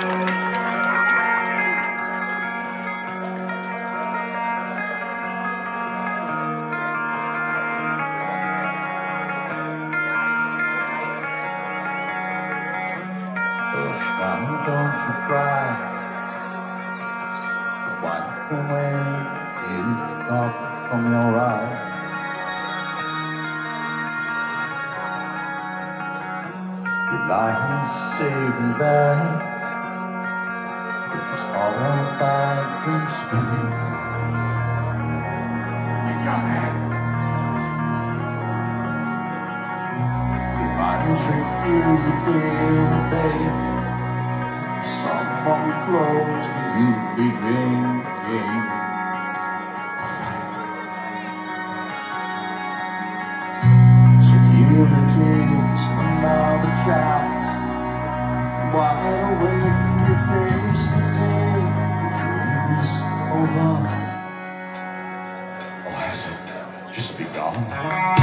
Don't you cry. Wipe away tears drop from your eyes. You lie safe in bed. It's all about dream spinning in your head. Your mind trick you to feel, babe. Someone close to you became the game of life. So here it is, another chance. Wide awake in your face today. The dream is over. Or has it just begun?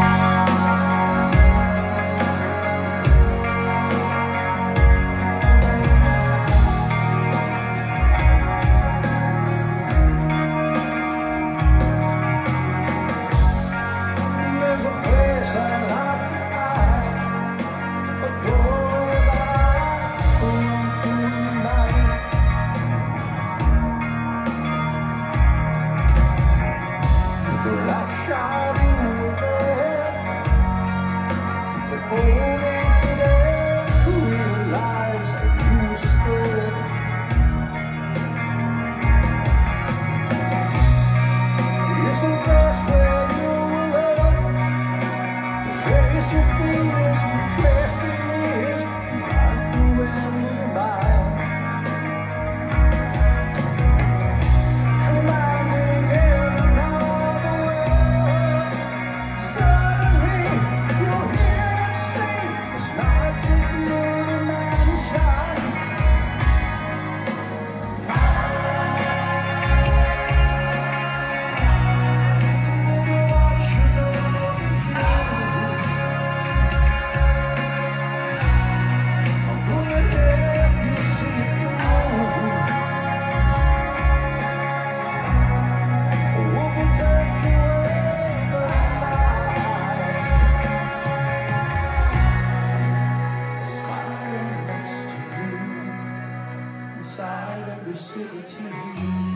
Inside every city.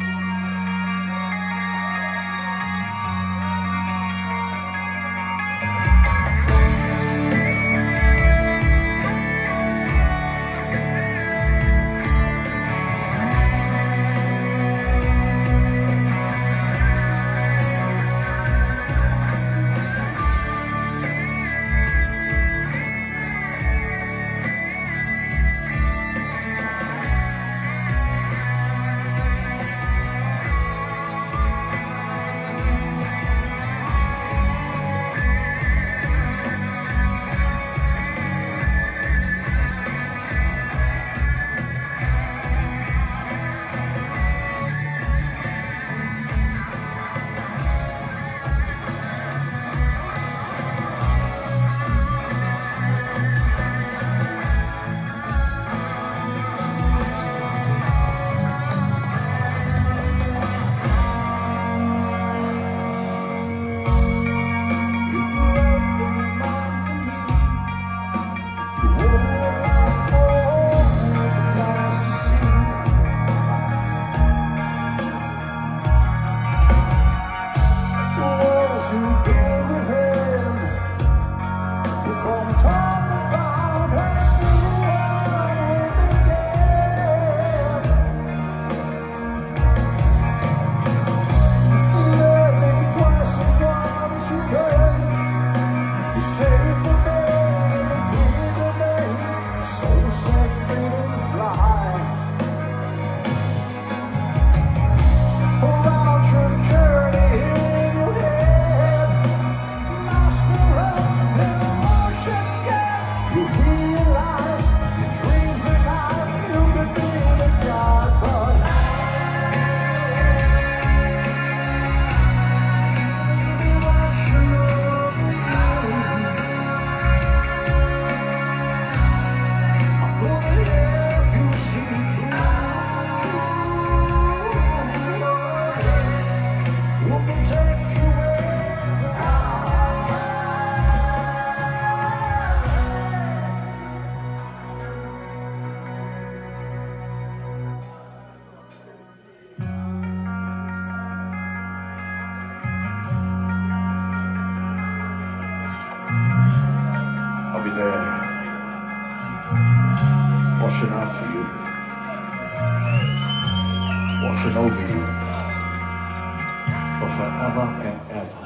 there watching out for you, watching over you for forever and ever.